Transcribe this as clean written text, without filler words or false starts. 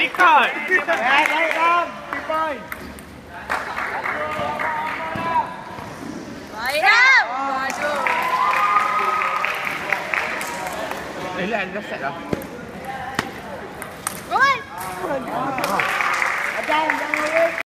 Balikan. Naik Ram. 3 point. Baik Ram. Lah, dah set dah. Gol. Jangan